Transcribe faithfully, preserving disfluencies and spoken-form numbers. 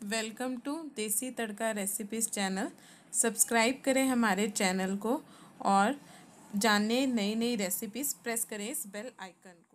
Welcome to देसी तड़का recipes channel. Subscribe करें हमारे चैनल को और जाने नई नई रेसिपीज़, प्रेस करें इस बेल आइकन को।